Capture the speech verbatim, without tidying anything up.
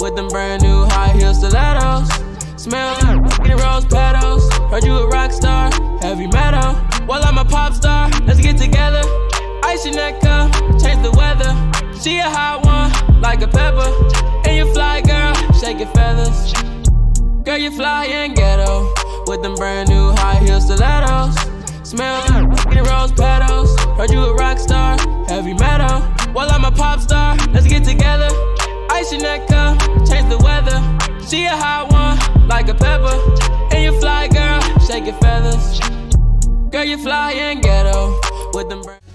with them brand new high heel stilettos. Smell like rose petals. Heard you a rock star, heavy metal. Well, I'm a pop star, let's get together. Ice your neck up, change the weather. She a hot one, like a pepper. And you fly, girl, shake your feathers. Girl, you fly and ghetto, with them brand new high heel stilettos. Smell like rose petals. Heard you a rock star, heavy metal. Well, I'm a pop star, let's get together. Ice your neck up, change the weather. She a hot one, like a pepper. And you fly, girl, shake your feathers. Girl, you fly and ghetto, with them brand